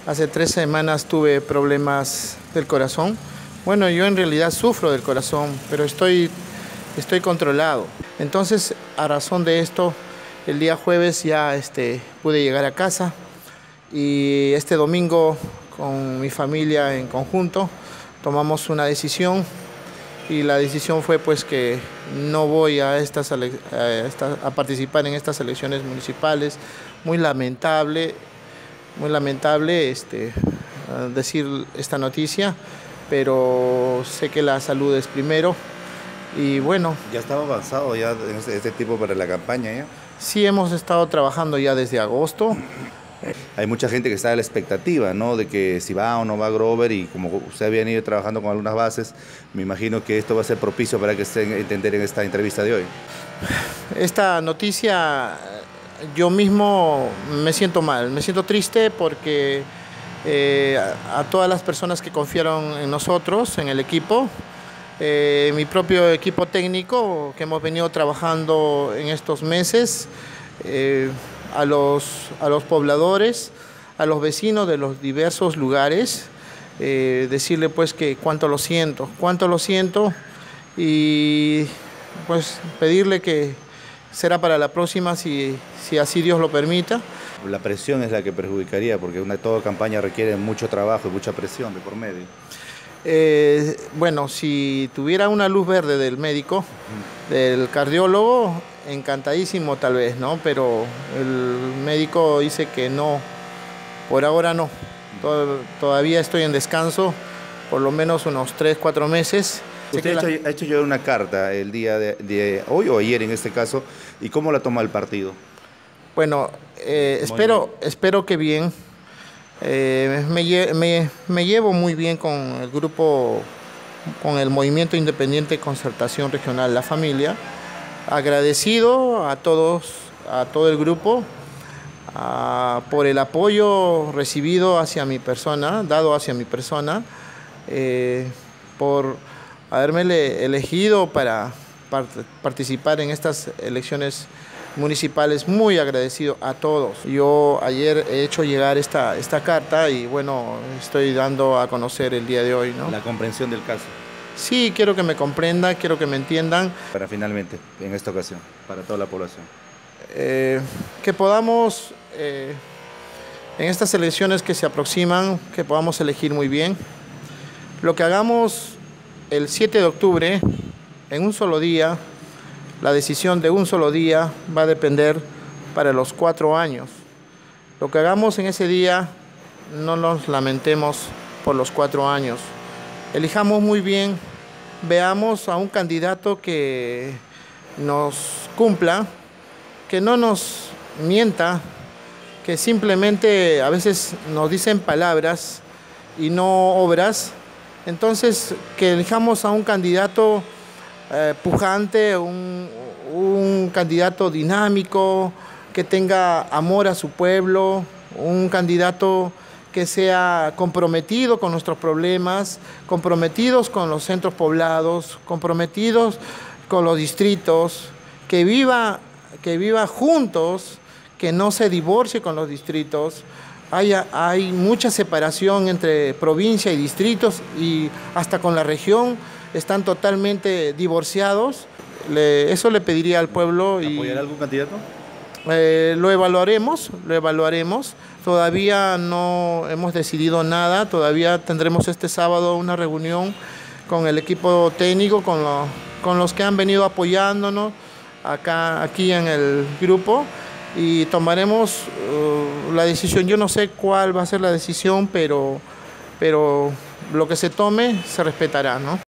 Hace 3 semanas tuve problemas del corazón. Bueno, yo en realidad sufro del corazón, pero estoy controlado. Entonces, a razón de esto, el día jueves ya pude llegar a casa y este domingo con mi familia en conjunto tomamos una decisión y la decisión fue pues que no voy a participar en estas elecciones municipales. Muy lamentable decir esta noticia, pero sé que la salud es primero y bueno. ¿Ya estaba avanzado ya en este tipo para la campaña ya? Sí, hemos estado trabajando ya desde agosto. Hay mucha gente que está a la expectativa, ¿no?, de que si va o no va Grover, y como usted había ido trabajando con algunas bases, me imagino que esto va a ser propicio para que estén a entender en esta entrevista de hoy. Esta noticia, yo mismo me siento mal, me siento triste porque a todas las personas que confiaron en nosotros, en el equipo, mi propio equipo técnico que hemos venido trabajando en estos meses, a los pobladores, a los vecinos de los diversos lugares, decirle pues que cuánto lo siento y pues pedirle que será para la próxima si así Dios lo permita. La presión es la que perjudicaría, porque toda campaña requiere mucho trabajo y mucha presión de por medio. Bueno, si tuviera una luz verde del médico, del cardiólogo, encantadísimo tal vez, ¿no? Pero el médico dice que no, por ahora no. Todavía estoy en descanso, por lo menos unos 3-4 meses. ¿Usted ha hecho llegar una carta el día de hoy o ayer en este caso, y cómo la toma el partido? Bueno, espero que bien. Me llevo muy bien con el grupo, con el Movimiento Independiente de Concertación Regional La Familia. Agradecido a todo el grupo por el apoyo recibido hacia mi persona, dado hacia mi persona, por haberme elegido para participar en estas elecciones municipales. Muy agradecido a todos. Yo ayer he hecho llegar esta carta y bueno, estoy dando a conocer el día de hoy, ¿no? La comprensión del caso. Sí, quiero que me comprendan, quiero que me entiendan. Para finalmente, en esta ocasión, para toda la población. Que podamos, en estas elecciones que se aproximan, que podamos elegir muy bien. Lo que hagamos el 7 de octubre, en un solo día, la decisión de un solo día va a depender para los 4 años. Lo que hagamos en ese día, no nos lamentemos por los 4 años. Elijamos muy bien, veamos a un candidato que nos cumpla, que no nos mienta, que simplemente a veces nos dicen palabras y no obras. Entonces, que elijamos a un candidato pujante, un candidato dinámico, que tenga amor a su pueblo, un candidato que sea comprometido con nuestros problemas, comprometidos con los centros poblados, comprometidos con los distritos, que viva juntos, que no se divorcie con los distritos. Hay mucha separación entre provincia y distritos, y hasta con la región están totalmente divorciados. Eso le pediría al pueblo. ¿Apoyará algún candidato? Lo evaluaremos. Todavía no hemos decidido nada. Todavía tendremos este sábado una reunión con el equipo técnico, con los que han venido apoyándonos aquí en el grupo, y tomaremos la decisión. Yo no sé cuál va a ser la decisión, pero lo que se tome se respetará, ¿no?